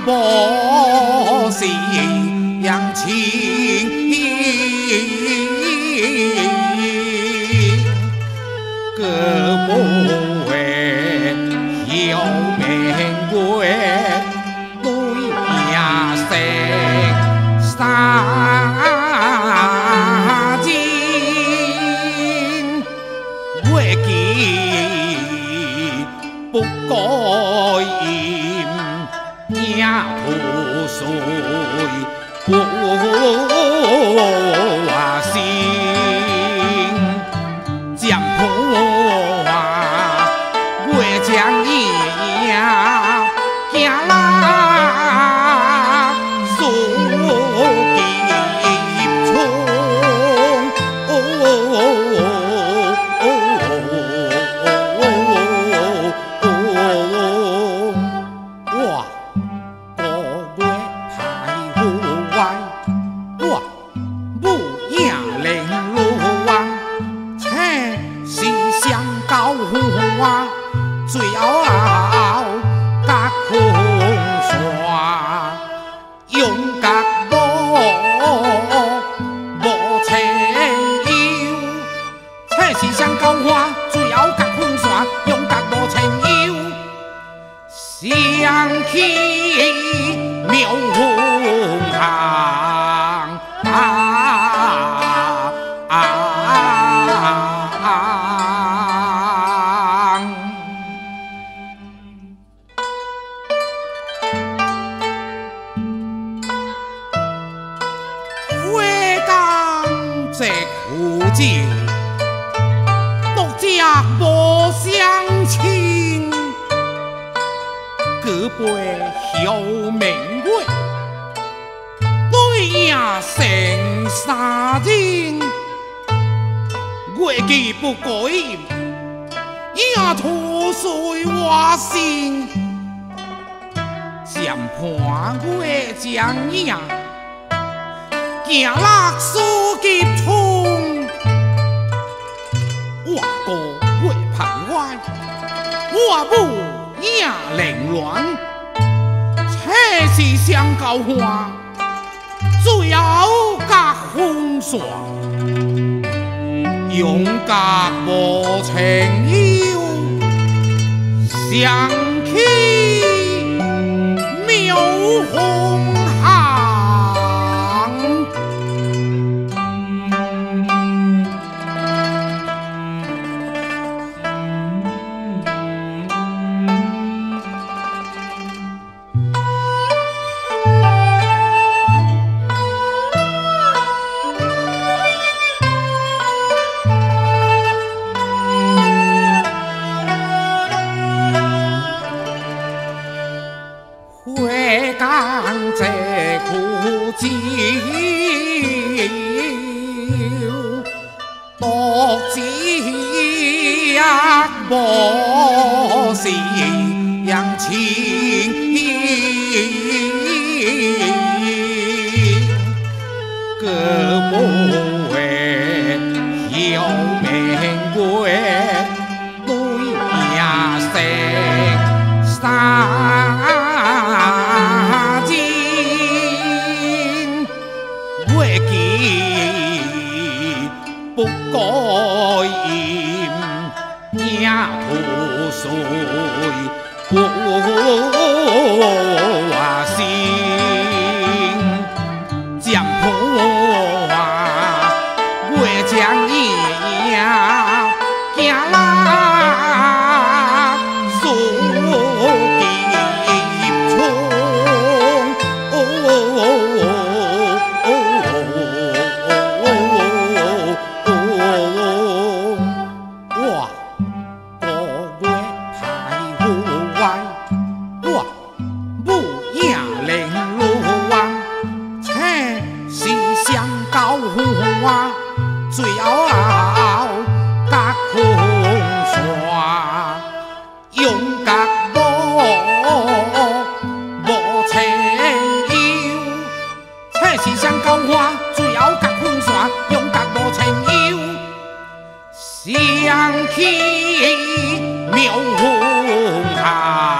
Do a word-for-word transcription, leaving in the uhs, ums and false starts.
无是阳情，个无会有命月对夜色三更，月季不改阴。命不遂我心，江坡啊，月将夜行来诉吉冲。最后甲空山，勇甲无无青幽，这是双交花。最后甲空山，勇甲无青幽，想起妙风行啊啊！这苦酒，独家无相亲，隔杯晓明月，对影成三人。月季不改，影吐水我心，渐伴月将影。行落书吉冲，我哥月盼歪，我母影凌乱，这是双交花，最后甲风霜，勇甲无情幽，想起妙风。月江这苦酒，独自无是阳情，个无会有命月对夜色三。不改阴，命不遂我心，江坡啊，月将夜行来诉吉冲。最后甲空山，勇甲无无青幽，这是双交花。最后甲空山，勇甲无青幽，想起妙风行。